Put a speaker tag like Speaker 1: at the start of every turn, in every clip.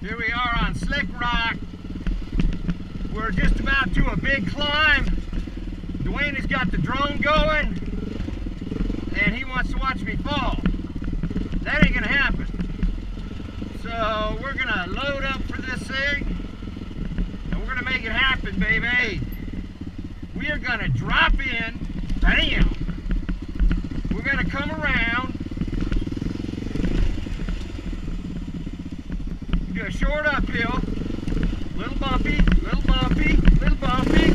Speaker 1: Here we are on Slick Rock. We're just about to a big climb. Dwayne has got the drone going, and he wants to watch me fall. That ain't gonna happen. So we're gonna load up for this thing, and we're gonna make it happen, baby. We are gonna drop in, bam. We're gonna come around, do a short uphill, little bumpy, little bumpy, little bumpy.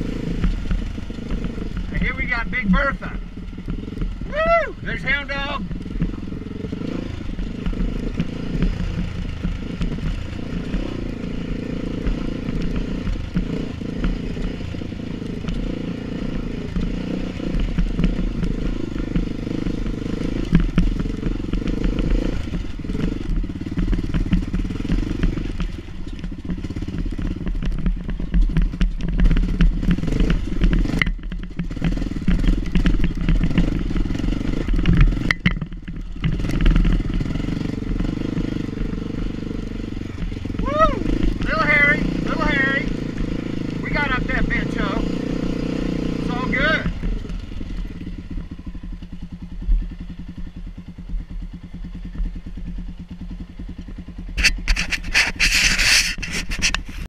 Speaker 1: And here we got Big Bertha. Woo! There's Hound Dog.